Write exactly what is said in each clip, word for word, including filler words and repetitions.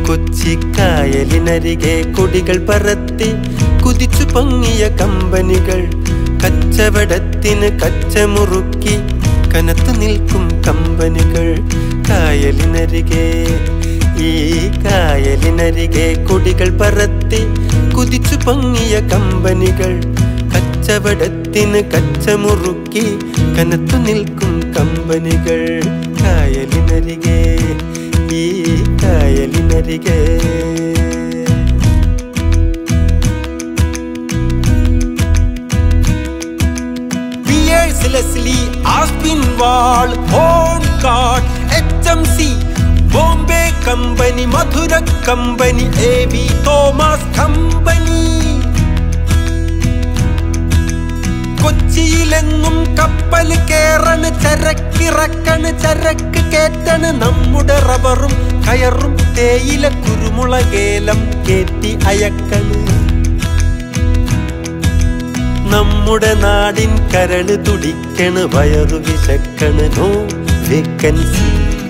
കൊച്ചി കായലിനരികെ കൊടികൾ പറത്തി കുതിച്ചു പൊങ്ങിയ കമ്പനികൾ, കച്ചവടത്തിന് കച്ചമുറുക്കി കനത്തു നിൽക്കും കമ്പനികൾ. കായലിനരികെ ഈ കായലിനരികെ കൊടികൾ പറത്തി കുതിച്ചു പൊങ്ങിയ കമ്പനികൾ, കച്ചവടത്തിന് കച്ചമുറുക്കി കനത്തു നിൽക്കും കമ്പനികൾ. കായലിനരികെ ഈ കായലിനരികെ Leslie, Aspinwall, Horncard, H M C, Bombay Company, Mathura Company, A V Thomas Company. കൊച്ചിയിലെങ്ങും കപ്പൽ കേറണ്, ചരക്കിറക്കണ്, ചരക്ക് കേറ്റണ്. നമ്മുടെ റബ്ബറും കയറും തേയില കുരുമുളകേലം കേറ്റി അയക്കണ്. നമ്മുടെ നാടിൻ കരള് തുടിക്കണ്, വയറു വിശക്കണ്, നോ വേക്കൻസി.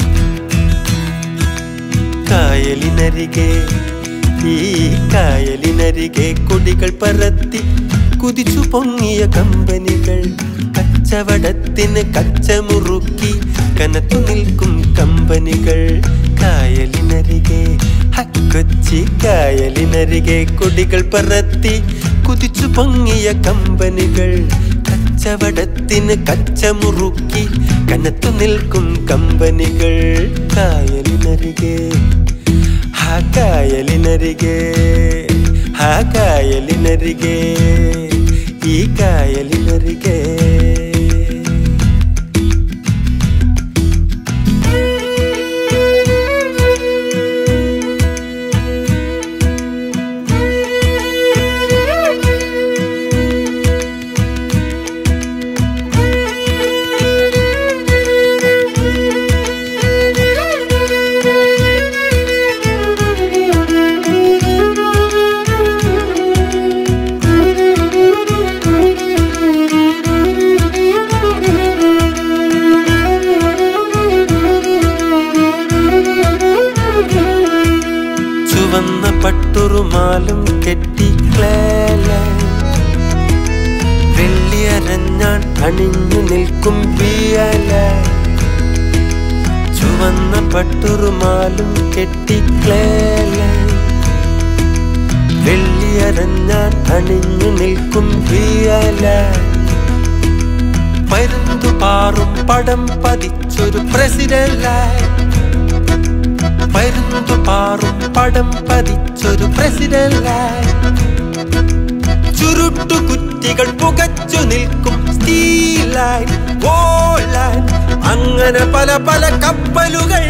കായലിനരികെ ഈ കായലിനരികെ കൊടികൾ പറത്തി കുതിച്ചു പൊങ്ങിയ കമ്പനികൾ, കച്ചവടത്തിന് കച്ചമുറുക്കി കനത്തു നിൽക്കും കമ്പനികൾ. കായലിനരികെ കൊച്ചി കായലിനരികെ കൊടികൾ പറത്തി കുതിച്ചു പൊങ്ങിയ കമ്പനികൾ, കച്ചവടത്തിന് കച്ചമുറുക്കി കനത്തു നിൽക്കും കമ്പനികൾ. കായലിനരികെ ഹാ കായലിനരികെ ഹാ കായലിനരികെ ഈ കായലിനരികെ പട്ടുറുമാലും കെട്ടി വെള്ളിയരഞ്ഞാൻ അണിഞ്ഞു നിൽക്കും ബിയല. ചുവന്ന പട്ടുറുമാലും കെട്ടി വെള്ളിയരഞ്ഞാൻ അണിഞ്ഞു നിൽക്കും ബിയല. പരുന്തു പാറും പടം പതിച്ചൊരു പ്രസിഡന്റായി, പരുന്തു പാറും പടം പതിച്ചൊരു പ്രസിഡന്റായി. ചുരുട്ടു കുറ്റികൾ പുകച്ചു നിൽക്കും സ്റ്റീലായി, വോളായി, അങ്ങനെ പല പല കപ്പലുകൾ.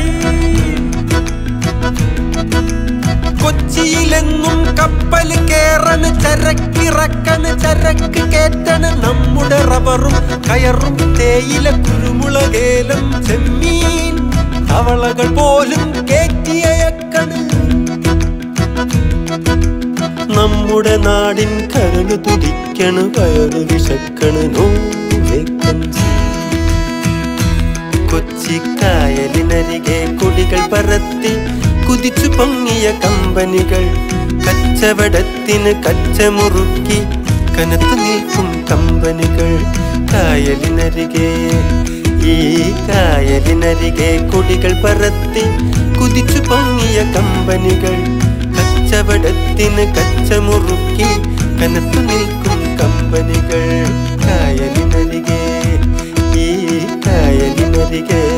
കൊച്ചിയിലെങ്ങും കപ്പൽ കേറണ്, ചരക്കിറക്കണ്, ചരക്ക് കേറ്റണ്. നമ്മുടെ റബ്ബറും കയറും തേയില കുരുമുളകേലം ചെമ്മീൻ അവളകൾ പോലും കേറ്റിയയക്കണ്. നമ്മുടെ നാടിൻ കരള് തുടിക്കണ്, വയറു വിശക്കണ്, നോ വേക്കൻസി. കൊച്ചി കായലിനരികെ കൊടികൾ പറത്തി കുതിച്ചു പൊങ്ങിയ കമ്പനികൾ, കച്ചവടത്തിന് കച്ചമുറുക്കി കനത്തു നിൽക്കും കമ്പനികൾ. കായലിനരികെ ഈ കായലിനരികെ കൊടികൾ പറത്തി കുതിച്ചു പൊങ്ങിയ കമ്പനികൾ, കച്ചവടത്തിന് കച്ചമുറുക്കി കനത്തു നിൽക്കും കമ്പനികൾ. കായലിനരികെ ഈ കായലിനരികെ